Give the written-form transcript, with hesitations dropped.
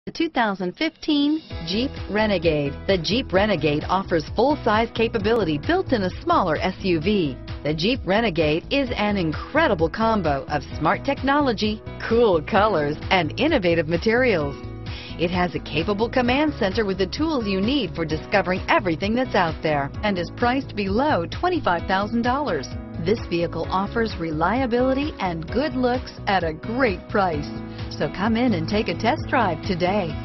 The 2015 Jeep Renegade. The Jeep Renegade offers full-size capability built in a smaller SUV. The Jeep Renegade is an incredible combo of smart technology, cool colors, and innovative materials. It has a capable command center with the tools you need for discovering everything that's out there and is priced below $25,000. This vehicle offers reliability and good looks at a great price. So come in and take a test drive today.